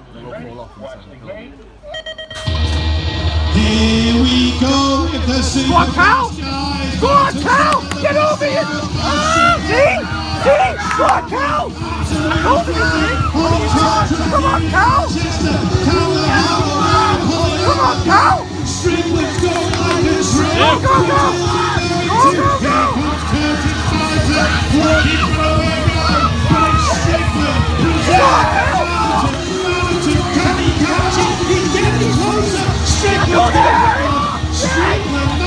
They all fall off in the second half. Here we go with the Super Go on, Cal! Go on, Cal! Get over here! Ah, see? See? Go on, Cal! Over here, see? Come on, Cal! Come on, Cal! Strickland's going like a dream. Go, go, go! Go, go, go! Working for a guy, Blake Strickland. Can he catch it? He's getting closer. Strickland.